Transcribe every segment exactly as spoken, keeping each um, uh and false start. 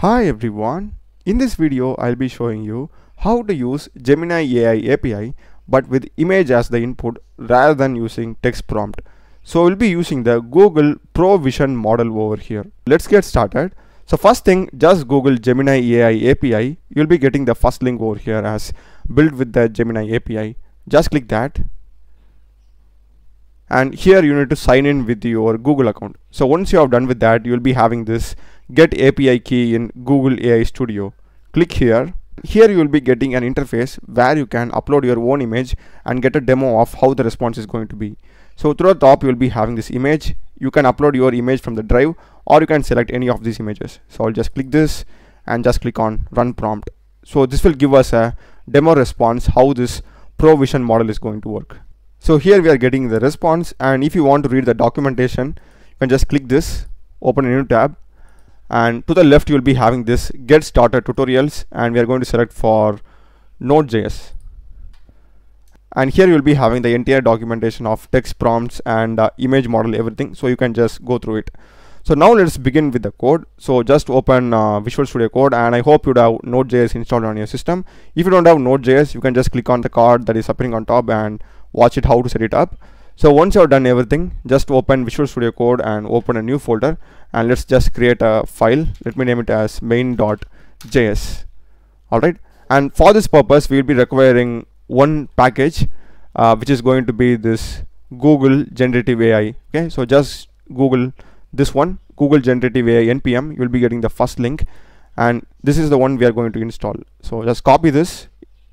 Hi everyone, in this video I'll be showing you how to use Gemini A I A P I but with image as the input rather than using text prompt. So we'll be using the Google Pro Vision model over here. Let's get started. So first thing, just Google Gemini A I A P I. You'll be getting the first link over here as built with the Gemini A P I. Just click that. And here you need to sign in with your Google account. So once you have done with that, you'll be having this get A P I key in Google A I Studio. Click here. Here you will be getting an interface where you can upload your own image and get a demo of how the response is going to be. So through the top you will be having this image. You can upload your image from the drive or you can select any of these images. So I'll just click this and just click on run prompt. So this will give us a demo response how this Pro Vision model is going to work. So here we are getting the response, and if you want to read the documentation you can just click this, open a new tab, and to the left you will be having this get started tutorials, and we are going to select for Node.js. And here you will be having the entire documentation of text prompts and uh, image model, everything, so you can just go through it. So now let's begin with the code. So just open uh, Visual Studio Code, and I hope you'd have Node.js installed on your system. If you don't have Node.js, you can just click on the card that is appearing on top and watch it how to set it up. So once you have done everything, just open Visual Studio Code and open a new folder, and let's just create a file. Let me name it as main.js. Alright, and for this purpose we will be requiring one package uh, which is going to be this Google Generative A I. Okay, so just Google this one, Google Generative A I npm. You will be getting the first link, and this is the one we are going to install. So just copy this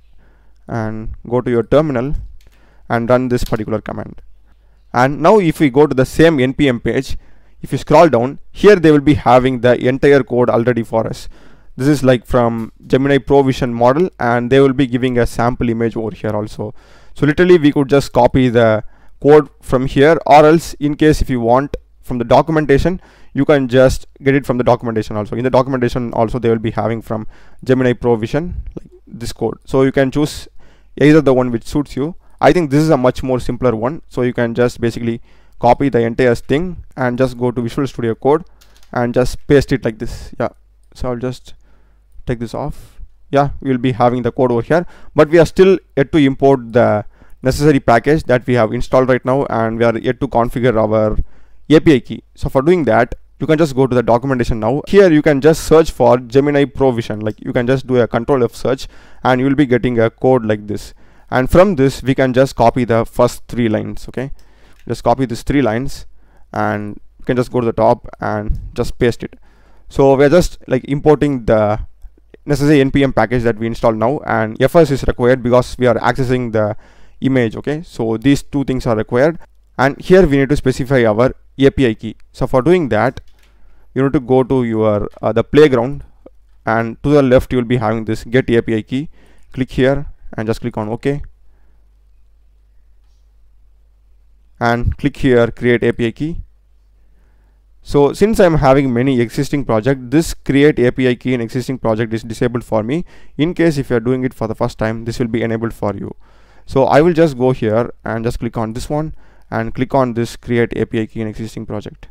and go to your terminal and run this particular command. And now if we go to the same npm page, if you scroll down, here they will be having the entire code already for us. This is like from Gemini Pro Vision model, and they will be giving a sample image over here also. So literally we could just copy the code from here, or else in case if you want from the documentation, you can just get it from the documentation also. In the documentation also they will be having from Gemini Pro Vision like this code. So you can choose either the one which suits you. I think this is a much more simpler one, so you can just basically copy the entire thing and just go to Visual Studio Code and just paste it like this. Yeah, so I'll just take this off. Yeah, we'll be having the code over here, but we are still yet to import the necessary package that we have installed right now, and we are yet to configure our A P I key. So for doing that, you can just go to the documentation now. Here you can just search for Gemini Pro Vision. Like you can just do a control F search and you will be getting a code like this. And from this we can just copy the first three lines. Okay, just copy these three lines and you can just go to the top and just paste it. So we're just like importing the necessary npm package that we installed now, and fs is required because we are accessing the image. Okay, so these two things are required, and here we need to specify our A P I key. So for doing that, you need to go to your uh, the playground, and to the left you will be having this get A P I key. Click here and just click on OK, and click here create A P I key. So since I'm having many existing projects, this create A P I key in existing project is disabled for me. In case if you're doing it for the first time, this will be enabled for you. So I will just go here and just click on this one and click on this create A P I key in existing project.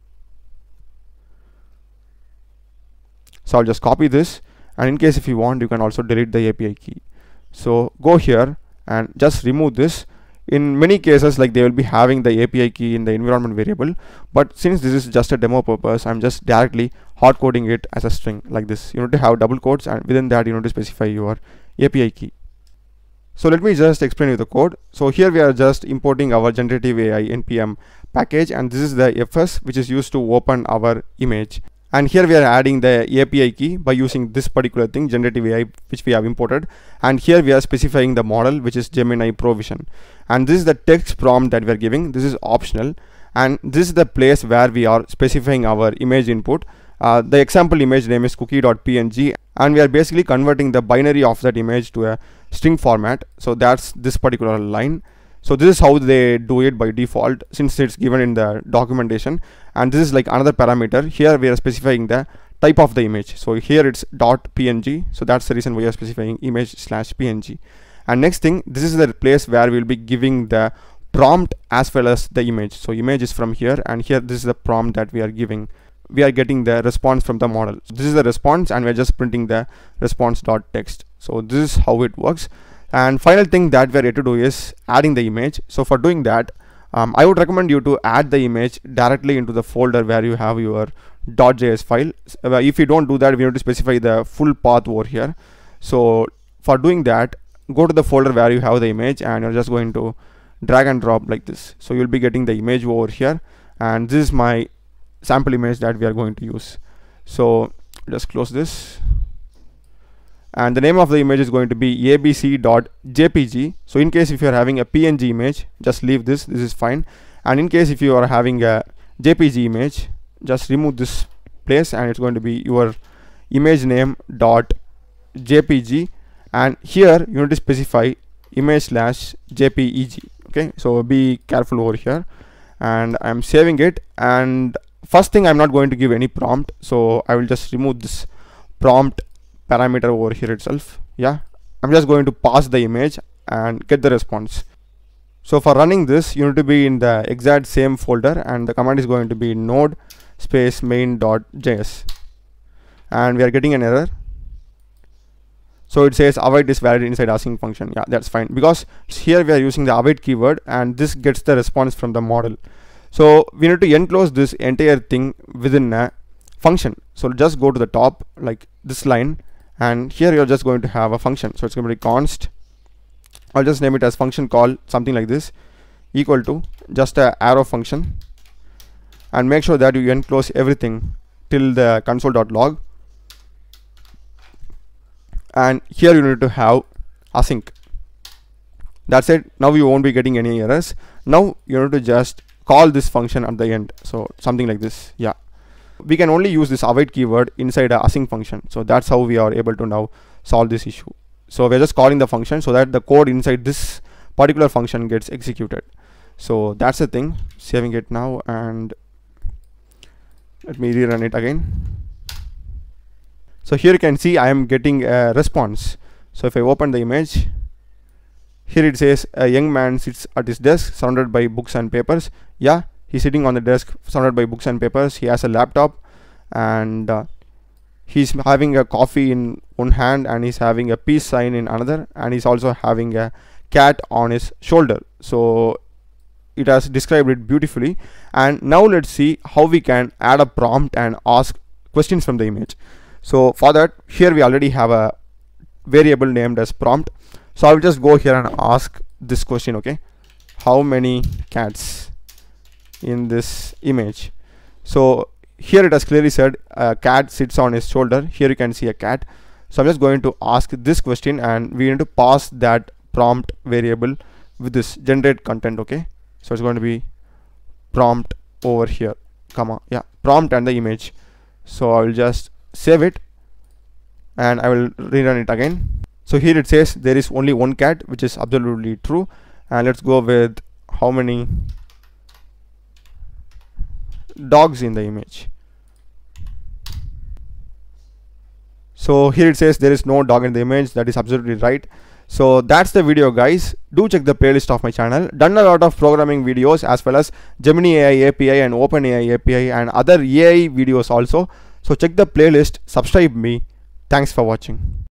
So I'll just copy this, and in case if you want, you can also delete the A P I key. So go here and just remove this. In many cases, like they will be having the A P I key in the environment variable, but since this is just a demo purpose, I'm just directly hard coding it as a string like this. You need to have double quotes, and within that you need to specify your A P I key. So let me just explain you the code. So here we are just importing our generative A I npm package, and this is the fs which is used to open our image. And here we are adding the A P I key by using this particular thing, generative A I, which we have imported. And here we are specifying the model, which is Gemini Pro Vision. And this is the text prompt that we are giving. This is optional, and this is the place where we are specifying our image input. Uh, the example image name is cookie.png, and we are basically converting the binary of that image to a string format. So that's this particular line. So this is how they do it by default, since it's given in the documentation. And this is like another parameter. Here we are specifying the type of the image. So here it's .png. So that's the reason we are specifying image slash png. And next thing, this is the place where we'll be giving the prompt as well as the image. So image is from here, and here this is the prompt that we are giving. we are getting the response from the model. So this is the response, and we're just printing the response.text. So this is how it works. And final thing that we're yet to do is adding the image. So for doing that, um, I would recommend you to add the image directly into the folder where you have your .js file. Uh, if you don't do that, we need to specify the full path over here. So for doing that, go to the folder where you have the image, and you're just going to drag and drop like this. So you'll be getting the image over here, and this is my sample image that we are going to use. So just close this, and the name of the image is going to be a b c dot j p g. So in case if you are having a P N G image, just leave this, this is fine. And in case if you are having a J P G image, just remove this place, and it's going to be your image name dot J P G, and here you need to specify image slash J P E G. Okay, so be careful over here, and I'm saving it. And first thing, I'm not going to give any prompt, so I will just remove this prompt parameter over here itself. Yeah, I'm just going to pass the image and get the response. So for running this, you need to be in the exact same folder, and the command is going to be node space main.js, and we are getting an error. So it says await is valid inside asking function. Yeah, that's fine, because here we are using the await keyword, and this gets the response from the model. So we need to enclose this entire thing within a function. So just go to the top like this line, and here you're just going to have a function. So it's going to be const, I'll just name it as function call, something like this, equal to just a arrow function, and make sure that you enclose everything till the console.log. And here you need to have async. That's it. Now you won't be getting any errors. Now you need to just call this function at the end. So something like this. Yeah, we can only use this await keyword inside a async function. So that's how we are able to now solve this issue. So we're just calling the function so that the code inside this particular function gets executed. So that's the thing. Saving it now, and let me rerun it again. So here you can see I am getting a response. So if I open the image, here it says a young man sits at his desk surrounded by books and papers. Yeah, he's sitting on the desk surrounded by books and papers. He has a laptop, and uh, he's having a coffee in one hand, and he's having a peace sign in another, and he's also having a cat on his shoulder. So it has described it beautifully. And now let's see how we can add a prompt and ask questions from the image. So for that, here we already have a variable named as prompt. So I will just go here and ask this question. Okay, how many cats in this image? So here it has clearly said a cat sits on his shoulder. Here you can see a cat. So I'm just going to ask this question, and we need to pass that prompt variable with this generate content. Okay, so it's going to be prompt over here, comma, yeah, prompt and the image. So I will just save it, and I will rerun it again. So here it says there is only one cat, which is absolutely true. And let's go with how many dogs in the image. So here it says there is no dog in the image. That is absolutely right. So that's the video, guys. Do check the playlist of my channel. Done a lot of programming videos, as well as Gemini A I A P I and OpenAI A P I and other A I videos also. So check the playlist, subscribe me. Thanks for watching.